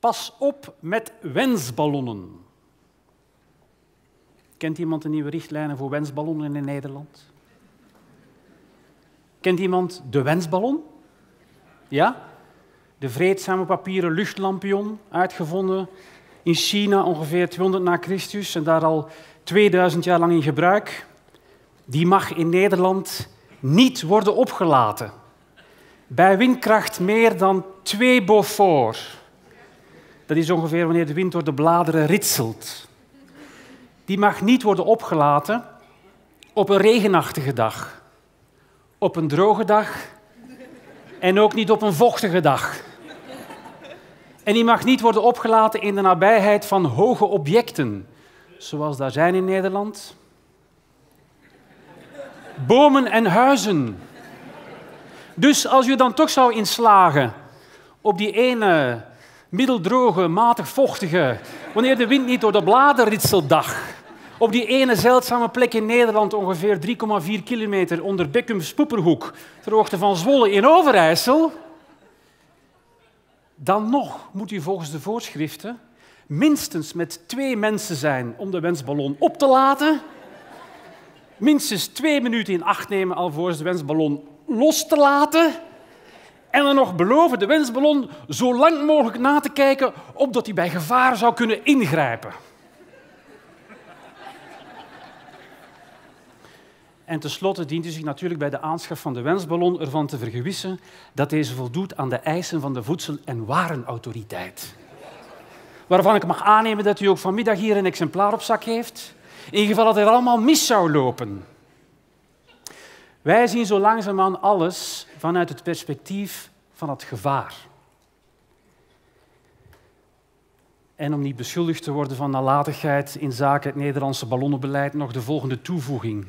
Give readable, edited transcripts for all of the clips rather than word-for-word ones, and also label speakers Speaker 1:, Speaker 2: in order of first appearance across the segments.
Speaker 1: pas op met wensballonnen. Kent iemand de nieuwe richtlijnen voor wensballonnen in Nederland? Kent iemand de wensballon? Ja? De vreedzame papieren luchtlampion, uitgevonden in China ongeveer 200 na Christus en daar al 2000 jaar lang in gebruik. Die mag in Nederland niet worden opgelaten. Bij windkracht meer dan 2 Beaufort. Dat is ongeveer wanneer de wind door de bladeren ritselt. Die mag niet worden opgelaten op een regenachtige dag, op een droge dag en ook niet op een vochtige dag. En die mag niet worden opgelaten in de nabijheid van hoge objecten, zoals daar zijn in Nederland. Bomen en huizen. Dus als u dan toch zou inslagen op die ene middeldroge, matig vochtige, wanneer de wind niet door de bladeren ritselt dag, op die ene zeldzame plek in Nederland, ongeveer 3,4 kilometer onder Bekkum-Spoeperhoek, ter hoogte van Zwolle in Overijssel, dan nog moet u volgens de voorschriften minstens met 2 mensen zijn om de wensballon op te laten, minstens 2 minuten in acht nemen alvorens de wensballon los te laten en dan nog beloven de wensballon zo lang mogelijk na te kijken opdat hij bij gevaar zou kunnen ingrijpen. En tenslotte dient u zich natuurlijk bij de aanschaf van de wensballon ervan te vergewissen dat deze voldoet aan de eisen van de Voedsel- en Warenautoriteit. Waarvan ik mag aannemen dat u ook vanmiddag hier een exemplaar op zak heeft, in geval dat er allemaal mis zou lopen. Wij zien zo langzaamaan alles vanuit het perspectief van het gevaar. En om niet beschuldigd te worden van nalatigheid in zaken het Nederlandse ballonnenbeleid, nog de volgende toevoeging.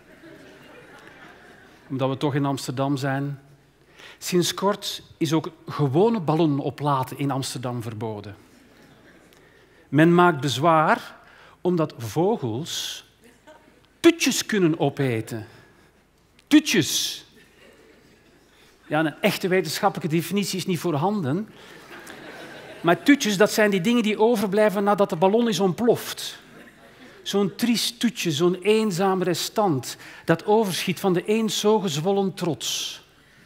Speaker 1: Omdat we toch in Amsterdam zijn. Sinds kort is ook gewone ballonnen oplaten in Amsterdam verboden. Men maakt bezwaar omdat vogels tutjes kunnen opeten. Tutjes. Ja, een echte wetenschappelijke definitie is niet voorhanden. Maar tutjes, dat zijn die dingen die overblijven nadat de ballon is ontploft. Zo'n triest tutje, zo'n eenzaam restant dat overschiet van de eens zo gezwollen trots.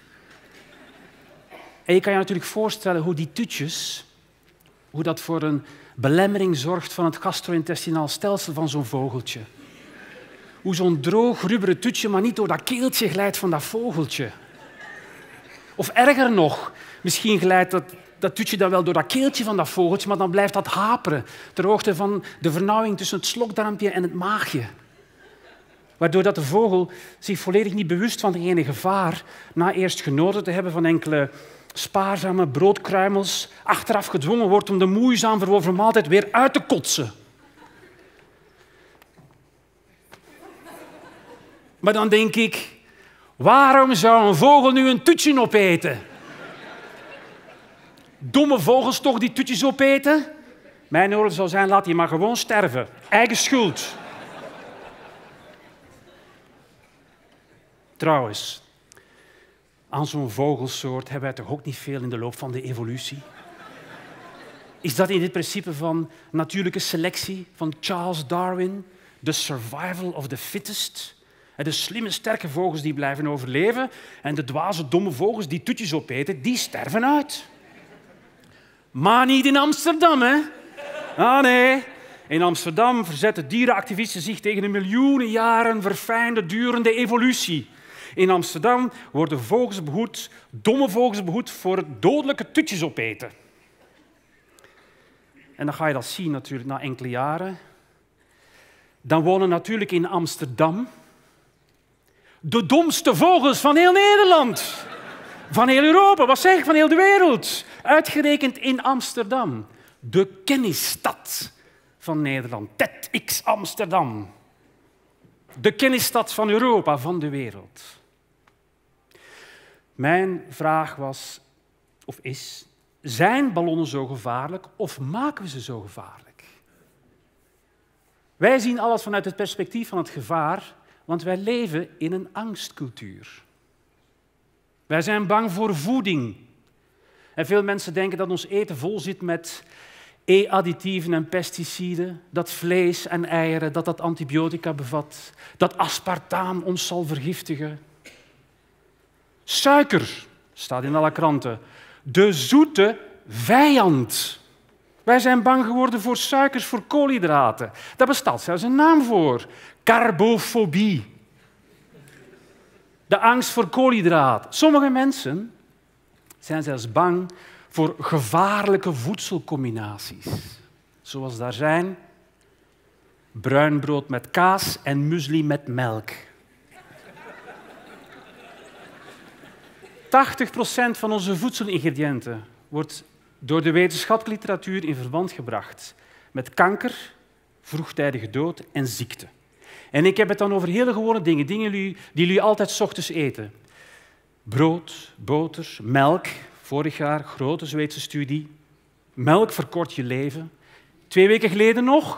Speaker 1: En je kan je natuurlijk voorstellen hoe die tutjes, hoe dat voor een belemmering zorgt van het gastro-intestinaal stelsel van zo'n vogeltje. Hoe zo'n droog, rubberen tutje maar niet door dat keeltje glijdt van dat vogeltje. Of erger nog, misschien glijdt dat tutje dan wel door dat keeltje van dat vogeltje, maar dan blijft dat haperen ter hoogte van de vernauwing tussen het slokdarmpje en het maagje. Waardoor dat de vogel zich volledig niet bewust van het ene gevaar, na eerst genoten te hebben van enkele spaarzame broodkruimels, achteraf gedwongen wordt om de moeizaam verworven maaltijd weer uit te kotsen. Maar dan denk ik, waarom zou een vogel nu een tutje opeten? Domme vogels toch die tutjes opeten? Mijn oordeel zou zijn, laat die maar gewoon sterven. Eigen schuld. Trouwens, aan zo'n vogelsoort hebben wij toch ook niet veel in de loop van de evolutie? Is dat in het principe van natuurlijke selectie van Charles Darwin, the survival of the fittest? De slimme, sterke vogels die blijven overleven en de dwaze, domme vogels die tutjes opeten, die sterven uit. Maar niet in Amsterdam, hè? Ah, nee. In Amsterdam verzetten dierenactivisten zich tegen een miljoenen jaren verfijnde, durende evolutie. In Amsterdam worden vogels behoed, domme vogels behoed voor het dodelijke tutjes opeten. En dan ga je dat zien natuurlijk na enkele jaren. Dan wonen natuurlijk in Amsterdam de domste vogels van heel Nederland. Van heel Europa, wat zeg ik, van heel de wereld. Uitgerekend in Amsterdam. De kennisstad van Nederland. TEDx Amsterdam. De kennisstad van Europa, van de wereld. Mijn vraag was, of is, zijn ballonnen zo gevaarlijk of maken we ze zo gevaarlijk? Wij zien alles vanuit het perspectief van het gevaar, want wij leven in een angstcultuur. Wij zijn bang voor voeding. En veel mensen denken dat ons eten vol zit met E-additieven en pesticiden, dat vlees en eieren, dat antibiotica bevat, dat aspartaam ons zal vergiftigen. Suiker, staat in alle kranten, de zoete vijand. Wij zijn bang geworden voor suikers, voor koolhydraten. Daar bestaat zelfs een naam voor. Carbofobie. De angst voor koolhydraten. Sommige mensen zijn zelfs bang voor gevaarlijke voedselcombinaties. Zoals daar zijn bruin brood met kaas en muesli met melk. 80% van onze voedselingrediënten wordt door de wetenschappelijke literatuur in verband gebracht met kanker, vroegtijdige dood en ziekte. En ik heb het dan over hele gewone dingen, dingen die jullie altijd 's ochtends eten. Brood, boter, melk. Vorig jaar, grote Zweedse studie. Melk verkort je leven. 2 weken geleden nog.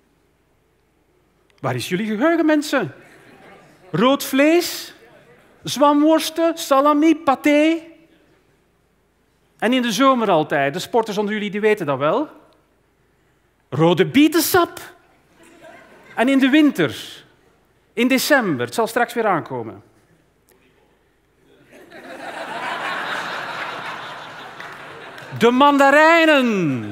Speaker 1: Waar is jullie geheugen, mensen? Rood vlees, zwamworsten, salami, paté. En in de zomer altijd, de sporters onder jullie die weten dat wel. Rode bietensap. En in de winter, in december, het zal straks weer aankomen. De mandarijnen.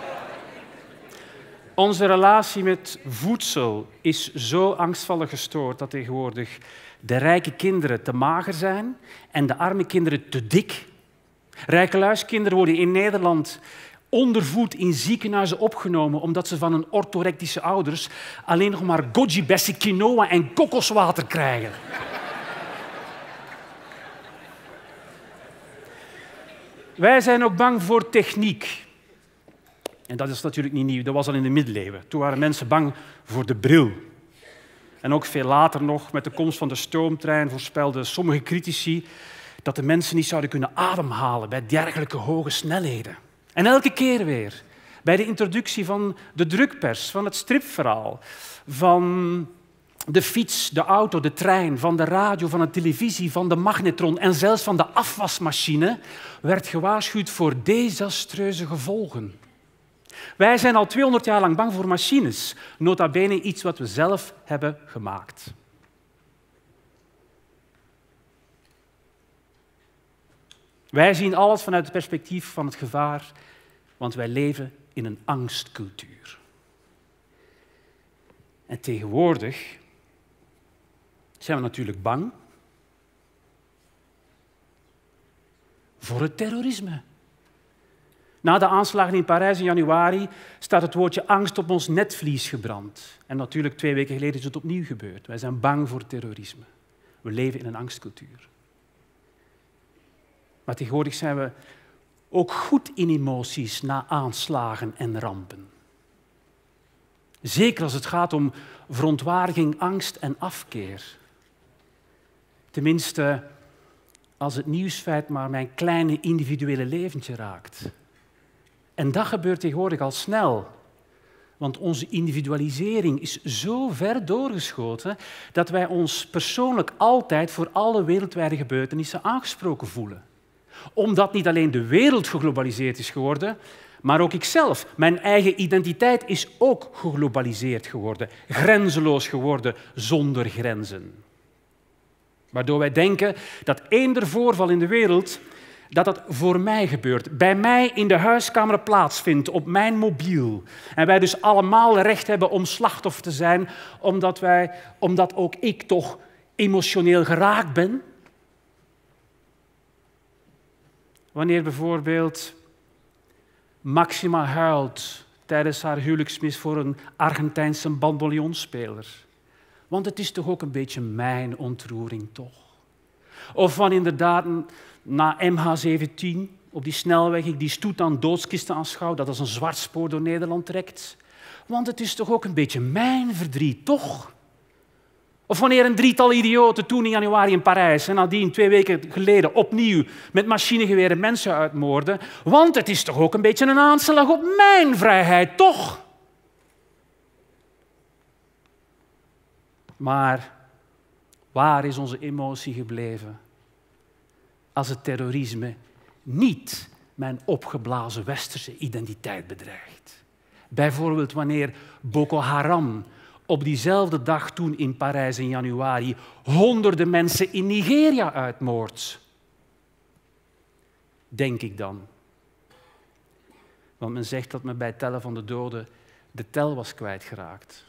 Speaker 1: Onze relatie met voedsel is zo angstvallig gestoord dat tegenwoordig de rijke kinderen te mager zijn en de arme kinderen te dik. Rijkeluiskinderen worden in Nederland ondervoed in ziekenhuizen opgenomen omdat ze van hun orthorectische ouders alleen nog maar goji-bessie, quinoa en kokoswater krijgen. Wij zijn ook bang voor techniek. En dat is natuurlijk niet nieuw, dat was al in de middeleeuwen. Toen waren mensen bang voor de bril. En ook veel later nog, met de komst van de stoomtrein, voorspelden sommige critici dat de mensen niet zouden kunnen ademhalen bij dergelijke hoge snelheden. En elke keer weer, bij de introductie van de drukpers, van het stripverhaal, van de fiets, de auto, de trein, van de radio, van de televisie, van de magnetron en zelfs van de afwasmachine, werd gewaarschuwd voor desastreuze gevolgen. Wij zijn al 200 jaar lang bang voor machines, nota bene iets wat we zelf hebben gemaakt. Wij zien alles vanuit het perspectief van het gevaar, want wij leven in een angstcultuur. En tegenwoordig zijn we natuurlijk bang voor het terrorisme. Na de aanslagen in Parijs in januari staat het woordje angst op ons netvlies gebrand. En natuurlijk 2 weken geleden is het opnieuw gebeurd. Wij zijn bang voor terrorisme. We leven in een angstcultuur. Maar tegenwoordig zijn we ook goed in emoties na aanslagen en rampen. Zeker als het gaat om verontwaardiging, angst en afkeer. Tenminste, als het nieuwsfeit maar mijn kleine individuele leventje raakt. En dat gebeurt tegenwoordig al snel. Want onze individualisering is zo ver doorgeschoten dat wij ons persoonlijk altijd voor alle wereldwijde gebeurtenissen aangesproken voelen. Omdat niet alleen de wereld geglobaliseerd is geworden, maar ook ikzelf. Mijn eigen identiteit is ook geglobaliseerd geworden, grenzeloos geworden, zonder grenzen. Waardoor wij denken dat eender voorval in de wereld, dat voor mij gebeurt, bij mij in de huiskamer plaatsvindt, op mijn mobiel. En wij dus allemaal recht hebben om slachtoffer te zijn, omdat ook ik toch emotioneel geraakt ben. Wanneer bijvoorbeeld Maxima huilt tijdens haar huwelijksmis voor een Argentijnse bandolionspeler. Want het is toch ook een beetje mijn ontroering, toch? Of van inderdaad na MH17 op die snelweg ik die stoet aan doodskisten aanschouw, dat als een zwart spoor door Nederland trekt. Want het is toch ook een beetje mijn verdriet, toch? Of wanneer een 3-tal idioten toen in januari in Parijs en nadien 2 weken geleden opnieuw met machinegeweren mensen uitmoorden. Want het is toch ook een beetje een aanslag op mijn vrijheid, toch? Maar waar is onze emotie gebleven als het terrorisme niet mijn opgeblazen westerse identiteit bedreigt. Bijvoorbeeld wanneer Boko Haram op diezelfde dag toen in Parijs in januari honderden mensen in Nigeria uitmoordt. Denk ik dan. Want men zegt dat men bij het tellen van de doden de tel was kwijtgeraakt.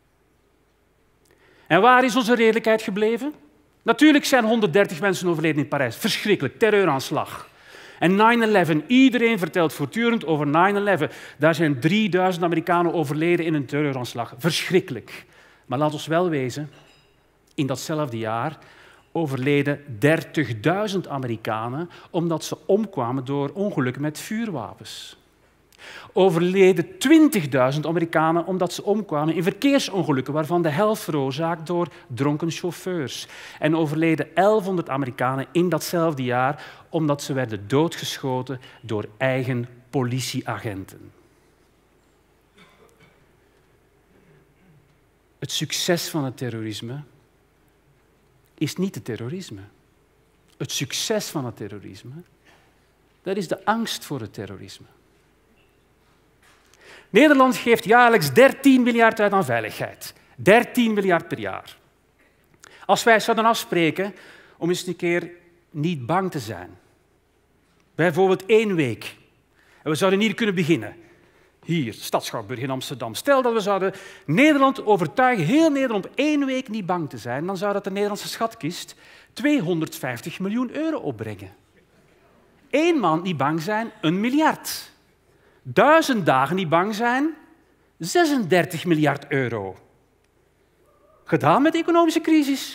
Speaker 1: En waar is onze redelijkheid gebleven? Natuurlijk zijn 130 mensen overleden in Parijs. Verschrikkelijk, terreuraanslag. En 9/11, iedereen vertelt voortdurend over 9/11. Daar zijn 3000 Amerikanen overleden in een terreuraanslag. Verschrikkelijk. Maar laat ons wel wezen, in datzelfde jaar overleden 30.000 Amerikanen omdat ze omkwamen door ongelukken met vuurwapens. Overleden 20.000 Amerikanen omdat ze omkwamen in verkeersongelukken, waarvan de helft veroorzaakt door dronken chauffeurs. En overleden 1100 Amerikanen in datzelfde jaar omdat ze werden doodgeschoten door eigen politieagenten. Het succes van het terrorisme is niet het terrorisme. Het succes van het terrorisme, dat is de angst voor het terrorisme. Nederland geeft jaarlijks 13 miljard uit aan veiligheid. 13 miljard per jaar. Als wij zouden afspreken om eens een keer niet bang te zijn. Bijvoorbeeld 1 week. En we zouden hier kunnen beginnen. Hier, Stadschouwburg in Amsterdam. Stel dat we zouden Nederland overtuigen, heel Nederland, 1 week niet bang te zijn, dan zou dat de Nederlandse schatkist 250 miljoen euro opbrengen. 1 maand niet bang zijn, 1 miljard. 1000 dagen niet bang zijn, 36 miljard euro. Gedaan met de economische crisis.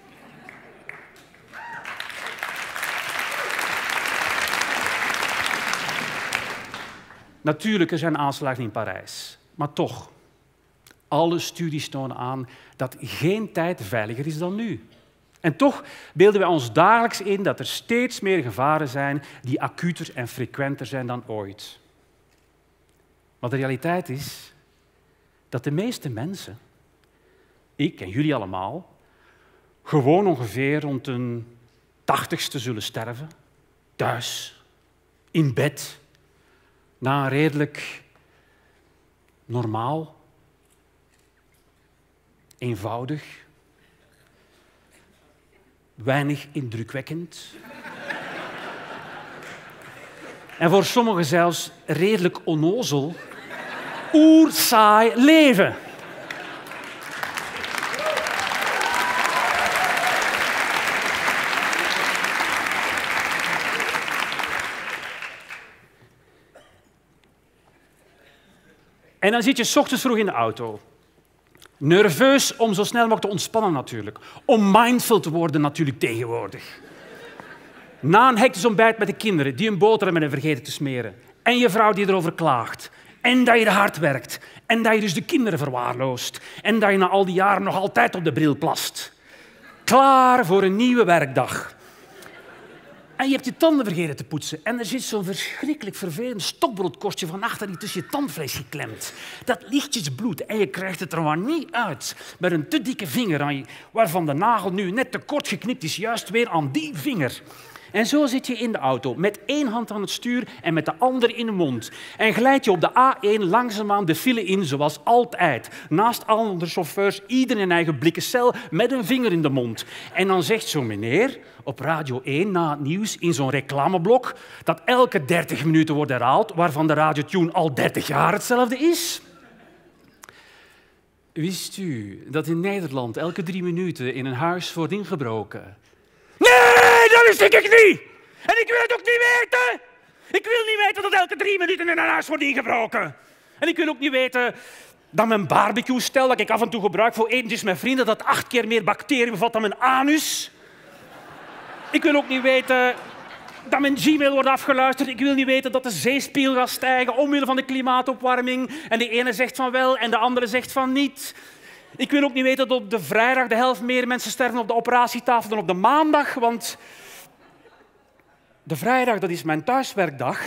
Speaker 1: Natuurlijk, er zijn aanslagen in Parijs. Maar toch, alle studies tonen aan dat geen tijd veiliger is dan nu. En toch beelden wij ons dagelijks in dat er steeds meer gevaren zijn die acuter en frequenter zijn dan ooit. Maar de realiteit is dat de meeste mensen, ik en jullie allemaal, gewoon ongeveer rond hun 80ste zullen sterven, thuis, in bed, na een redelijk normaal, eenvoudig, weinig indrukwekkend en voor sommigen zelfs redelijk onnozel, oersaai leven. En dan zit je 's ochtends vroeg in de auto. Nerveus om zo snel mogelijk te ontspannen natuurlijk. Om mindful te worden natuurlijk tegenwoordig. Na een hectisch ontbijt met de kinderen die een boterham hebben vergeten te smeren. En je vrouw die erover klaagt. En dat je hard werkt. En dat je dus de kinderen verwaarloost. En dat je na al die jaren nog altijd op de bril plast. Klaar voor een nieuwe werkdag. En je hebt je tanden vergeten te poetsen. En er zit zo'n verschrikkelijk vervelend stokbroodkorstje van achter die tussen je tandvlees geklemd. Dat lichtjes bloed en je krijgt het er maar niet uit. Met een te dikke vinger aan je, waarvan de nagel nu net te kort geknipt is, juist weer aan die vinger. En zo zit je in de auto, met 1 hand aan het stuur en met de andere in de mond. En glijd je op de A1 langzaamaan de file in, zoals altijd. Naast andere chauffeurs, ieder in eigen blikken cel, met een vinger in de mond. En dan zegt zo'n meneer op Radio 1 na het nieuws in zo'n reclameblok dat elke 30 minuten wordt herhaald, waarvan de radiotune al 30 jaar hetzelfde is. Wist u dat in Nederland elke 3 minuten in een huis wordt ingebroken? Nee, dat wist ik niet! En ik wil het ook niet weten! Ik wil niet weten dat elke 3 minuten in een huis wordt ingebroken. En ik wil ook niet weten dat mijn barbecue-stel dat ik af en toe gebruik voor etentjes met vrienden, dat 8 keer meer bacteriën bevat dan mijn anus. Ik wil ook niet weten dat mijn Gmail wordt afgeluisterd. Ik wil niet weten dat de zeespiegel gaat stijgen omwille van de klimaatopwarming. En de ene zegt van wel en de andere zegt van niet. Ik wil ook niet weten dat op de vrijdag de helft meer mensen sterven op de operatietafel dan op de maandag, want de vrijdag, dat is mijn thuiswerkdag.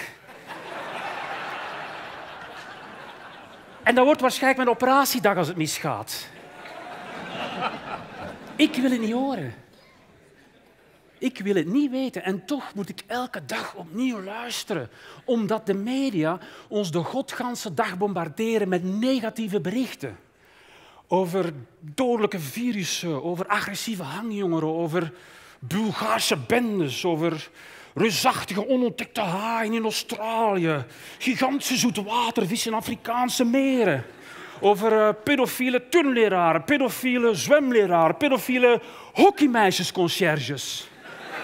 Speaker 1: En dat wordt waarschijnlijk mijn operatiedag als het misgaat. Ik wil het niet horen. Ik wil het niet weten en toch moet ik elke dag opnieuw luisteren, omdat de media ons de godganse dag bombarderen met negatieve berichten. Over dodelijke virussen, over agressieve hangjongeren, over Bulgaarse bendes, over reusachtige onontdekte haaien in Australië, gigantische zoetwatervissen in Afrikaanse meren, over pedofiele turnleraren, pedofiele zwemleraren, pedofiele hockeymeisjesconcierges.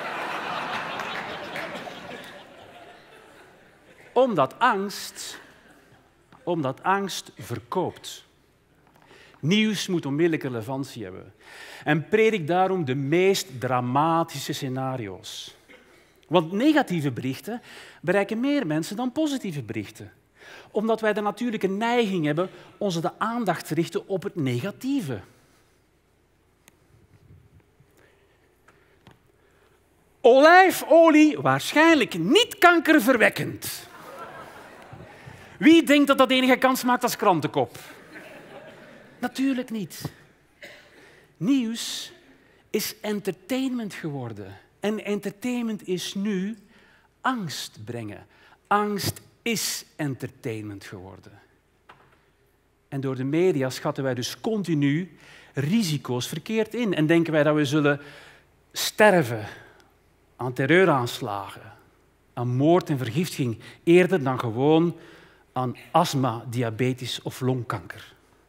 Speaker 1: Omdat angst verkoopt. Nieuws moet onmiddellijke relevantie hebben. En predik daarom de meest dramatische scenario's. Want negatieve berichten bereiken meer mensen dan positieve berichten. Omdat wij de natuurlijke neiging hebben onze de aandacht te richten op het negatieve. Olijfolie waarschijnlijk niet kankerverwekkend. Wie denkt dat dat enige kans maakt als krantenkop? Natuurlijk niet. Nieuws is entertainment geworden. En entertainment is nu angst brengen. Angst is entertainment geworden. En door de media schatten wij dus continu risico's verkeerd in. En denken wij dat we zullen sterven aan terreuraanslagen, aan moord en vergiftiging, eerder dan gewoon aan astma, diabetes of longkanker.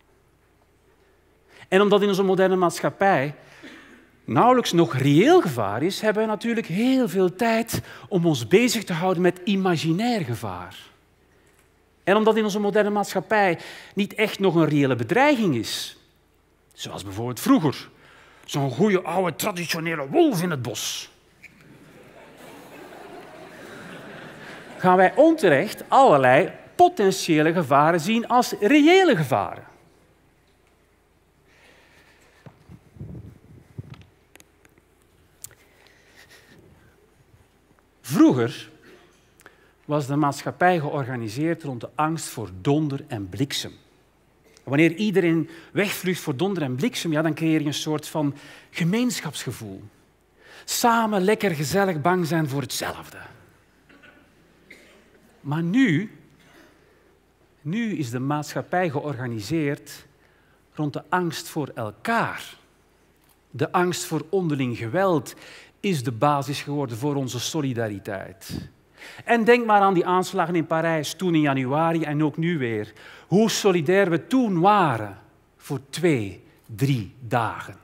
Speaker 1: En omdat in onze moderne maatschappij nauwelijks nog reëel gevaar is, hebben we natuurlijk heel veel tijd om ons bezig te houden met imaginair gevaar. En omdat in onze moderne maatschappij niet echt nog een reële bedreiging is, zoals bijvoorbeeld vroeger, zo'n goede oude traditionele wolf in het bos, gaan wij onterecht allerlei potentiële gevaren zien als reële gevaren. Vroeger was de maatschappij georganiseerd rond de angst voor donder en bliksem. Wanneer iedereen wegvlucht voor donder en bliksem, ja, dan creëer je een soort van gemeenschapsgevoel. Samen lekker gezellig bang zijn voor hetzelfde. Maar nu is de maatschappij georganiseerd rond de angst voor elkaar. De angst voor onderling geweld is de basis geworden voor onze solidariteit. En denk maar aan die aanslagen in Parijs, toen in januari en ook nu weer. Hoe solidair we toen waren voor 2, 3 dagen.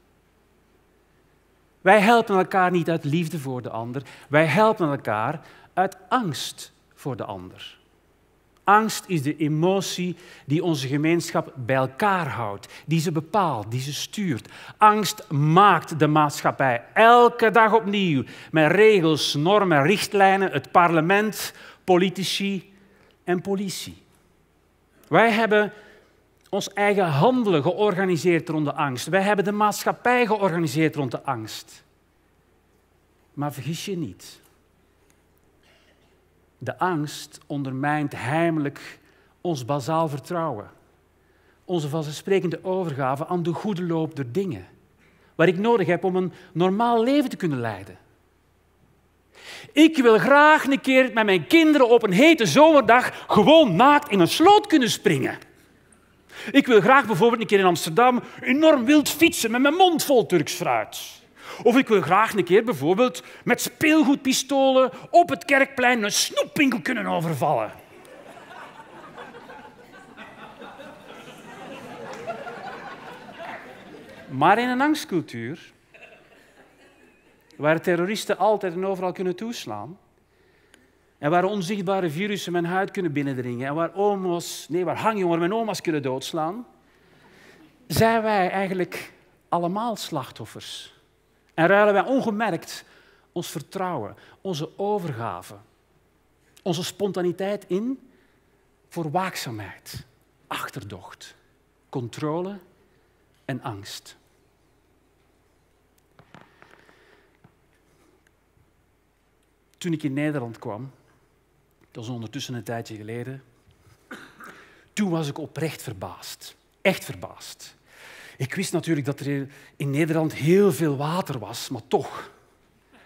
Speaker 1: Wij helpen elkaar niet uit liefde voor de ander, wij helpen elkaar uit angst voor de ander. Angst is de emotie die onze gemeenschap bij elkaar houdt, die ze bepaalt, die ze stuurt. Angst maakt de maatschappij elke dag opnieuw met regels, normen, richtlijnen, het parlement, politici en politie. Wij hebben ons eigen handelen georganiseerd rond de angst. Wij hebben de maatschappij georganiseerd rond de angst. Maar vergis je niet. De angst ondermijnt heimelijk ons bazaal vertrouwen. Onze vanzelfsprekende overgave aan de goede loop der dingen. Wat ik nodig heb om een normaal leven te kunnen leiden. Ik wil graag een keer met mijn kinderen op een hete zomerdag gewoon naakt in een sloot kunnen springen. Ik wil graag bijvoorbeeld een keer in Amsterdam enorm wild fietsen met mijn mond vol Turks fruit. Of ik wil graag een keer bijvoorbeeld met speelgoedpistolen op het Kerkplein een snoepwinkel kunnen overvallen. Maar in een angstcultuur, waar terroristen altijd en overal kunnen toeslaan, en waar onzichtbare virussen mijn huid kunnen binnendringen, en waar hangjongeren mijn oma's kunnen doodslaan, zijn wij eigenlijk allemaal slachtoffers. En ruilen wij ongemerkt ons vertrouwen, onze overgave, onze spontaniteit in voor waakzaamheid, achterdocht, controle en angst. Toen ik in Nederland kwam, dat was ondertussen een tijdje geleden, toen was ik oprecht verbaasd. Echt verbaasd. Ik wist natuurlijk dat er in Nederland heel veel water was, maar toch.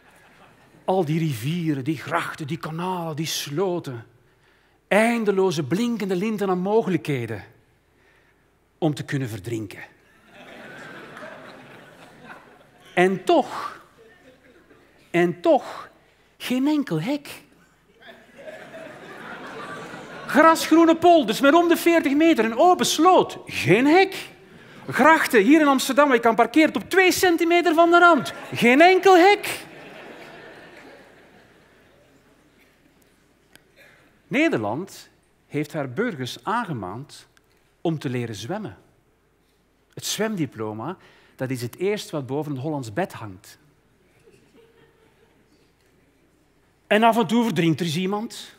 Speaker 1: al die rivieren, die grachten, die kanalen, die sloten. Eindeloze blinkende linten aan mogelijkheden om te kunnen verdrinken. En toch, geen enkel hek. Grasgroene polders met om de 40 meter, een open sloot, geen hek. Grachten hier in Amsterdam, waar je kan parkeren op 2 centimeter van de rand, geen enkel hek. Nederland heeft haar burgers aangemaand om te leren zwemmen. Het zwemdiploma, dat is het eerste wat boven een Hollands bed hangt. En af en toe verdrinkt er eens iemand.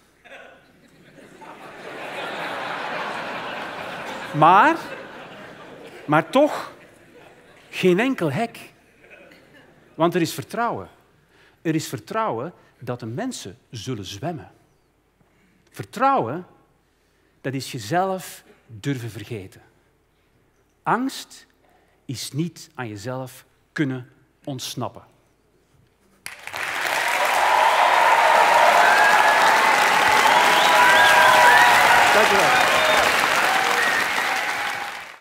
Speaker 1: Maar toch geen enkel hek. Want er is vertrouwen. Er is vertrouwen dat de mensen zullen zwemmen. Vertrouwen, dat is jezelf durven vergeten. Angst is niet aan jezelf kunnen ontsnappen. Dank u wel.